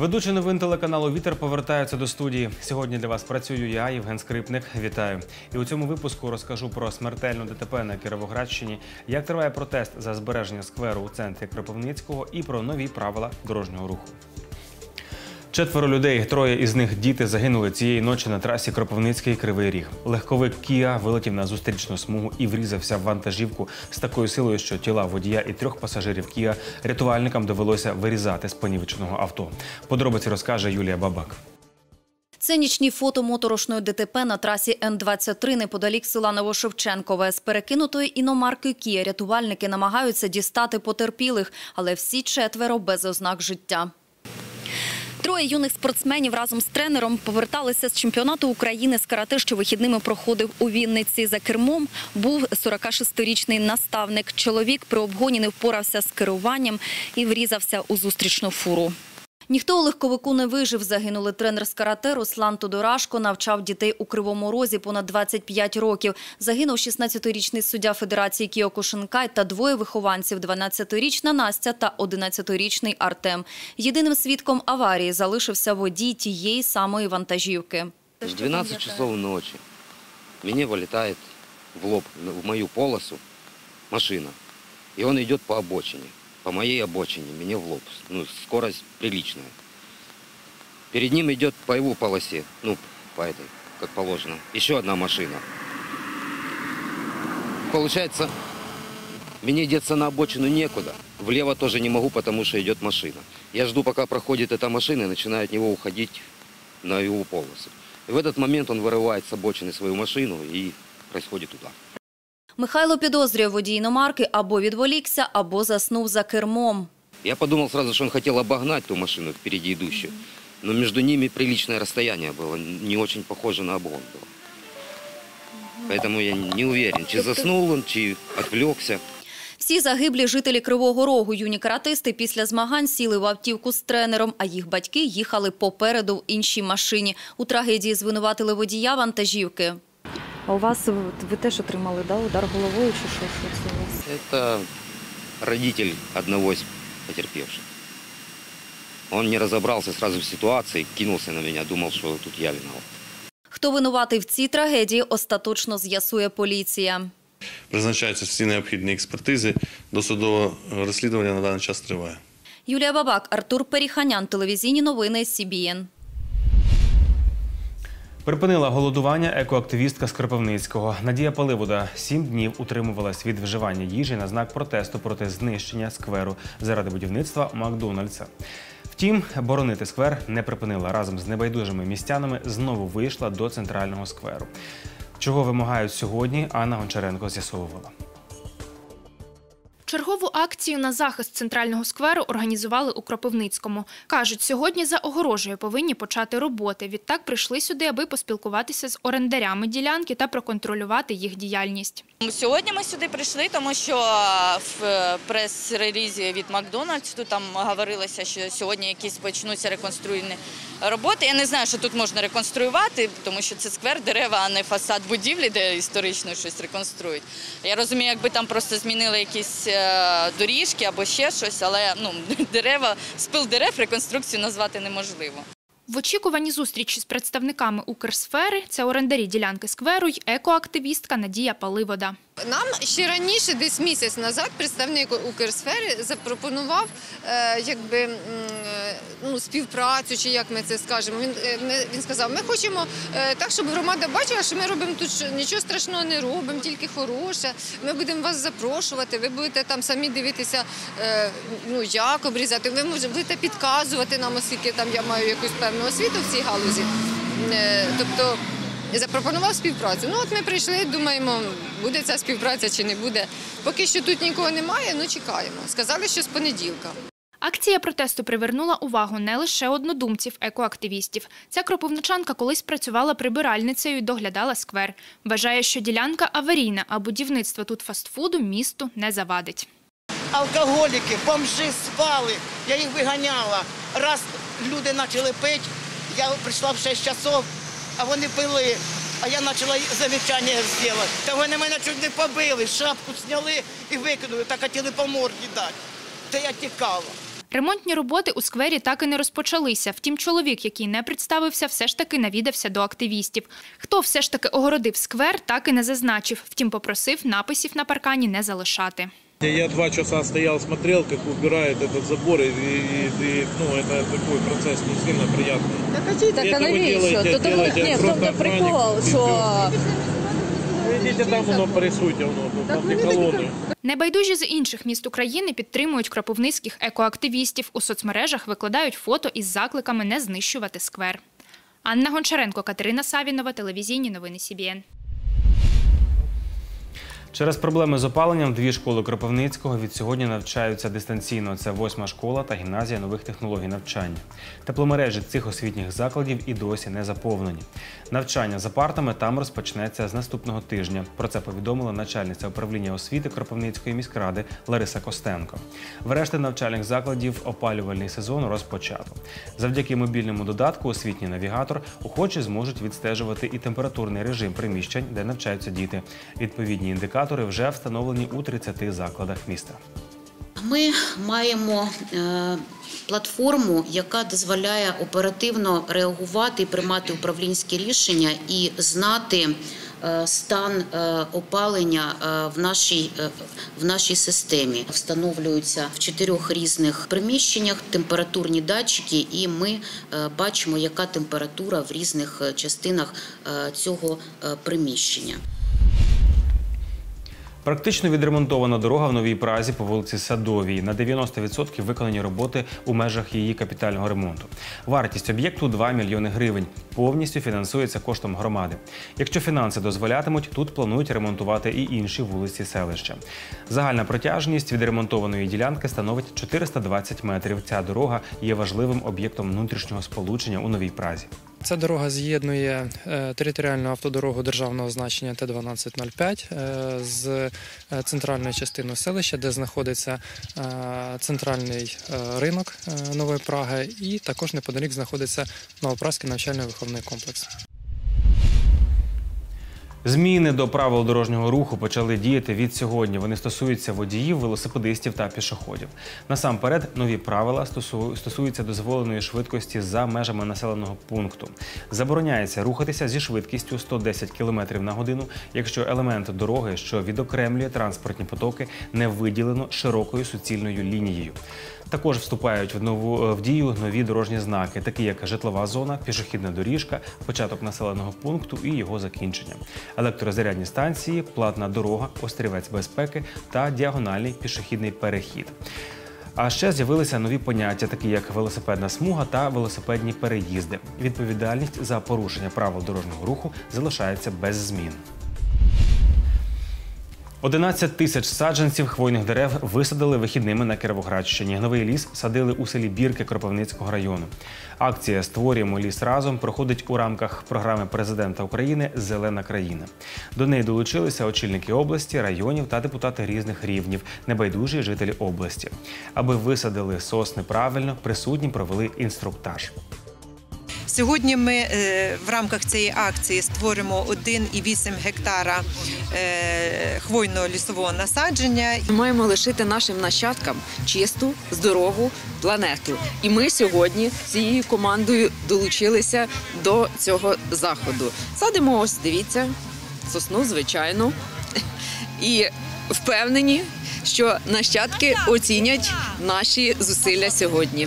Ведучий новин телеканалу «Вітер» повертається до студії. Сьогодні для вас працюю я, Євген Скрипник. Вітаю. І у цьому випуску розкажу про смертельну ДТП на Кіровоградщині, як триває протест за збереження скверу у центрі Кропивницького і про нові правила дорожнього руху. 4 людей, 3 із них діти, загинули цієї ночі на трасі Кропивницький-Кривий Ріг. Легковик Kia вилетів на зустрічну смугу і врізався в вантажівку з такою силою, що тіла водія і 3 пасажирів Kia рятувальникам довелося вирізати з понівеченого авто. Подробиці розкаже Юлія Бабак. Це нічні фото моторошної ДТП на трасі Н-23 неподалік села Новошевченкове. З перекинутої іномарки Kia рятувальники намагаються дістати потерпілих, але всі 4 без ознак життя. 3 юних спортсменів разом з тренером поверталися з чемпіонату України з карате, що вихідними проходив у Вінниці. За кермом був 46-річний наставник. Чоловік при обгоні не впорався з керуванням і врізався у зустрічну фуру. Ніхто у легковику не вижив. Загинули тренер з карате Руслан Тодорашко, навчав дітей у Кривому Розі понад 25 років. Загинув 16-річний суддя Федерації Кіо Шинкай та 2 вихованців – 12-річна Настя та 11-річний Артем. Єдиним свідком аварії залишився водій тієї самої вантажівки. В 12 часов ночи мне вылетает в лоб, в мою полосу машина, и он идет по обочине. По моей обочине, мне в лоб. Скорость приличная. Перед ним идет по его полосе, по этой, как положено, еще одна машина. Получается, мне деться на обочину некуда. Влево тоже не могу, потому что идет машина. Я жду, пока проходит эта машина, и начинаю от него уходить на его полосу. И в этот момент он вырывает с обочины свою машину, и происходит удар. Михайло підозрює, водій іномарки або відволікся, або заснув за кермом. Я подумал сразу, что он хотел обогнать ту машину впереди идущую, но между ними приличное расстояние было, не очень похоже на обгон было. Поэтому я не уверен, чи заснул он, чи отвлекся. Всі загиблі жителі Кривого Рогу. Юні каратисти після змагань сіли в автівку з тренером, а їх батьки їхали попереду в іншій машині. У трагедії звинуватили водія вантажівки. А у вас, ви теж отримали, удар головою чи що це у вас? Это родитель одного из потерпевших. Он не разобрался сразу в ситуации, кинулся на меня, думал, что тут я виноват. Хто винуватий в цій трагедії, остаточно з'ясує поліція. Призначаються всі необхідні експертизи, досудове розслідування на даний час триває. Юлія Бабак, Артур Періханян, телевізійні новини СІБІН. Припинила голодування екоактивістка з Кропивницького. Надія Паливода 7 днів утримувалась від вживання їжі на знак протесту проти знищення скверу заради будівництва Макдональдса. Втім, боронити сквер не припинила. Разом з небайдужими містянами знову вийшла до центрального скверу. Чого вимагають сьогодні, Анна Гончаренко з'ясовувала. Чергову акцію на захист центрального скверу організували у Кропивницькому. Кажуть, сьогодні за огорожею повинні почати роботи. Відтак прийшли сюди, аби поспілкуватися з орендарями ділянки та проконтролювати їх діяльність. Сьогодні ми сюди прийшли, тому що в прес-релізі від Макдональдсу там говорилося, що сьогодні якісь почнуться реконструйні роботи. Я не знаю, що тут можна реконструювати, тому що це сквер, дерева, а не фасад будівлі, де історично щось реконструють. Я розумію, якби там просто змінили якісь доріжки або ще щось, але дерева, спил дерев реконструкцію назвати неможливо. В очікуванні зустрічі з представниками Укрсфери – це орендарі ділянки скверу й екоактивістка Надія Паливода. Нам ще раніше, десь місяць назад, представник Укрсфери запропонував співпрацю, чи як ми це скажемо. Він сказав, ми хочемо так, щоб громада бачила, що ми робимо тут нічого страшного не робимо, тільки хороше. Ми будемо вас запрошувати, ви будете там самі дивитися, як обрізати. Ви будете підказувати нам, оскільки там я маю якусь певну освіту в цій галузі. Тобто запропонував співпрацю. От ми прийшли, думаємо, буде ця співпраця чи не буде. Поки що тут нікого немає, чекаємо. Сказали, що з понеділка. Акція протесту привернула увагу не лише однодумців екоактивістів. Ця кропивничанка колись працювала прибиральницею і доглядала сквер. Вважає, що ділянка аварійна, а будівництво тут фастфуду місту не завадить. Алкоголіки, бомжи спали, я їх виганяла. Раз люди почали пити, я прийшла в 6 часов, а вони пили. А я почала замічання зробити. Та вони мене чуть не побили, шапку зняли і викинули, та хотіли по морді дати. Та я тікала. Ремонтні роботи у сквері так і не розпочалися. Втім, чоловік, який не представився, все ж таки навідався до активістів. Хто все ж таки огородив сквер, так і не зазначив. Втім, попросив написів на паркані не залишати. Я 2 часа стоял, смотрел, как убирают этот забор, и это такой процесс не сильно приятный. Так а навіщо? Ні, в тому прикол, що... Идите там, воно порисуйте, там не колони. Небайдужі з інших міст України підтримують кропивницьких екоактивістів. У соцмережах викладають фото із закликами не знищувати сквер. Анна Гончаренко, Катерина Савінова, телевізійні новини СІБІН. Через проблеми з опаленням 2 школи Кропивницького від сьогодні навчаються дистанційно. Це 8-ма школа та гімназія нових технологій навчання. Тепломережі цих освітніх закладів і досі не заповнені. Навчання за партами там розпочнеться з наступного тижня. Про це повідомила начальниця управління освіти Кропивницької міськради Лариса Костенко. Врешті навчальних закладів опалювальний сезон розпочато. Завдяки мобільному додатку «Освітній навігатор» охочі зможуть відстежувати і температурний режим приміщень, де навчаються діти. Відповідні індикатори вже встановлені у 30 закладах міста. Ми маємо платформу, яка дозволяє оперативно реагувати і приймати управлінські рішення і знати стан опалення в нашій системі. Встановлюються в 4 різних приміщеннях температурні датчики, і ми бачимо, яка температура в різних частинах цього приміщення. Практично відремонтована дорога в Новій Празі по вулиці Садовій. На 90% виконані роботи у межах її капітального ремонту. Вартість об'єкту – 2 мільйони гривень. Повністю фінансується коштом громади. Якщо фінанси дозволятимуть, тут планують ремонтувати і інші вулиці селища. Загальна протяжність відремонтованої ділянки становить 420 метрів. Ця дорога є важливим об'єктом внутрішнього сполучення у Новій Празі. Ця дорога з'єднує територіальну автодорогу державного значення Т-1205 з центральною частиною селища, де знаходиться центральний ринок Нової Праги, і також неподалік знаходиться Новопразький навчально-виховний комплекс. Зміни до правил дорожнього руху почали діяти від сьогодні. Вони стосуються водіїв, велосипедистів та пішоходів. Насамперед, нові правила стосуються дозволеної швидкості за межами населеного пункту. Забороняється рухатися зі швидкістю 110 км на годину, якщо елемент дороги, що відокремлює транспортні потоки, не виділено широкою суцільною лінією. Також вступають в дію нові дорожні знаки, такі як житлова зона, пішохідна доріжка, початок населеного пункту і його закінчення, електрозарядні станції, платна дорога, острівець безпеки та діагональний пішохідний перехід. А ще з'явилися нові поняття, такі як велосипедна смуга та велосипедні переїзди. Відповідальність за порушення правил дорожнього руху залишається без змін. 11 тисяч саджанців хвойних дерев висадили вихідними на Кіровоградщині. Новий ліс садили у селі Бірки Кропивницького району. Акція «Створюємо ліс разом» проходить у рамках програми президента України «Зелена країна». До неї долучилися очільники області, районів та депутати різних рівнів, небайдужі жителі області. Аби висадили сосни правильно, присутні провели інструктаж. Сьогодні ми в рамках цієї акції створимо 1,8 гектара хвойного лісового насадження. Ми маємо лишити нашим нащадкам чисту, здорову планету. І ми сьогодні цією командою долучилися до цього заходу. Садимо, ось, дивіться, сосну, звичайно. І впевнені, що нащадки оцінять наші зусилля сьогодні.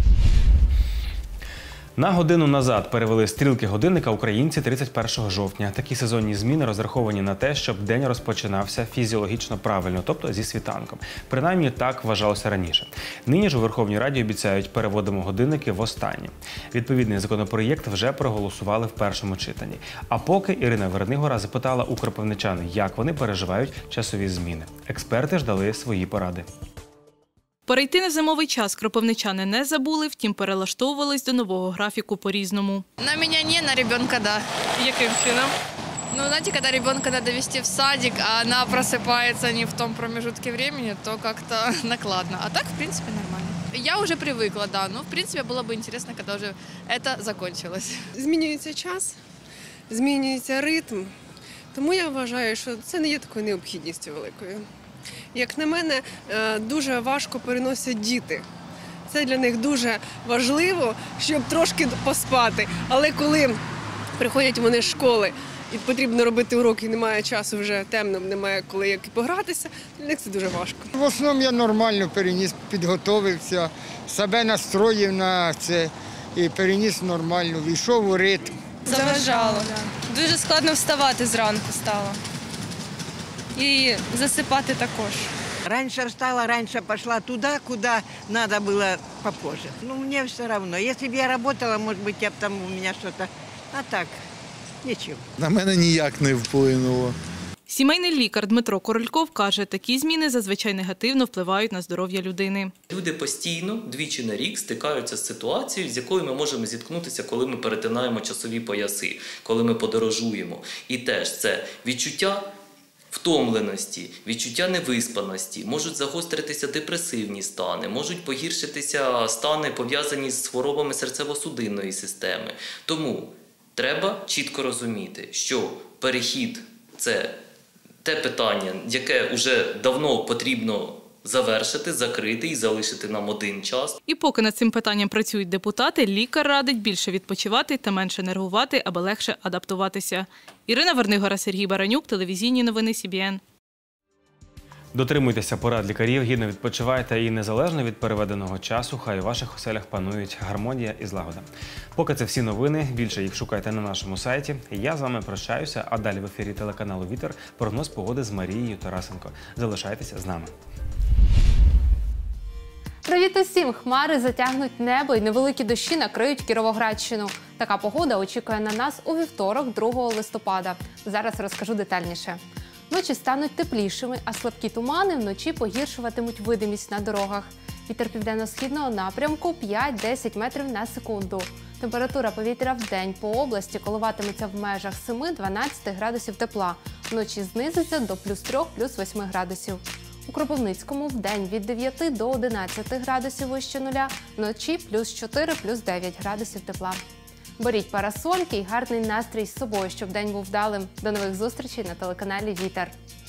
На годину назад перевели стрілки годинника українці 31 жовтня. Такі сезонні зміни розраховані на те, щоб день розпочинався фізіологічно правильно, тобто зі світанком. Принаймні так вважалося раніше. Нині ж у Верховній Раді обіцяють, переводимо годинники востаннє. Відповідний законопроєкт вже проголосували в першому читанні. А поки Ірина Вернигора запитала у кропивничан, як вони переживають часові зміни. Експерти ж дали свої поради. Перейти на зимовий час кропивничани не забули, втім перелаштовувались до нового графіку по-різному. На меня не, на ребенка да. Яким чином? Ну, знаете, когда ребенка надо вести в садик, а она просыпается не в том промежутке времени, то как-то накладно. А так, в принципе, нормально. Я уже привыкла, да, но, в принципе, было бы интересно, когда уже это закончилось. Змінюється час, змінюється ритм, тому я вважаю, що це не є такою необхідністю великою. Як на мене, дуже важко переносять діти Це для них дуже важливо, щоб трошки поспати. Але коли приходять вони з школи і потрібно робити уроки, і немає часу, вже темно, немає коли як погратися, для них це дуже важко. В основному я нормально переніс, підготовився, себе настроїв на це і переніс нормально, війшов у ритм. Заважало. Дуже складно вставати зранку стало. І засипати також. Раньше встала, раньше пошла туда, куда надо было попозже. Ну, мне все равно. Если бы я работала, может быть, я б там у меня что-то... А так, нічого. На мене ніяк не вплинуло. Сімейний лікар Дмитро Корольков каже, такі зміни зазвичай негативно впливають на здоров'я людини. Люди постійно, двічі на рік, стикаються з ситуацією, з якою ми можемо зіткнутися, коли ми перетинаємо часові пояси, коли ми подорожуємо. І теж це відчуття втомленості, відчуття невиспаності, можуть загостритися депресивні стани, можуть погіршитися стани, пов'язані з хворобами серцево-судинної системи. Тому треба чітко розуміти, що перехід – це те питання, яке вже давно потрібно завершити, закрити і залишити нам один час. І поки над цим питанням працюють депутати, лікар радить більше відпочивати та менше нервувати, аби легше адаптуватися. Ірина Вернигора, Сергій Баранюк, телевізійні новини СІБІН. Дотримуйтеся порад лікарів, гідно відпочивайте і незалежно від переведеного часу, хай у ваших оселях панують гармонія і злагода. Поки це всі новини, більше їх шукайте на нашому сайті. Я з вами прощаюся, а далі в ефірі телеканалу «Вітер» прогноз погоди з Марією Тарасенко. Залишайтеся з нами. Привіт усім! Хмари затягнуть небо і невеликі дощі накриють Кіровоградщину. Така погода очікує на нас у вівторок, 2 листопада. Зараз розкажу детальніше. Ночі стануть теплішими, а слабкі тумани вночі погіршуватимуть видимість на дорогах. Вітер південно-східного напрямку 5-10 метрів на секунду. Температура повітря в день по області коливатиметься в межах 7-12 градусів тепла. Вночі знизиться до +3, +8 градусів. У Кропивницькому в день від 9 до 11 градусів вище нуля, вночі +4, +9 градусів тепла. Беріть парасольки і гарний настрій з собою, щоб день був вдалим. До нових зустрічей на телеканалі «Вітер».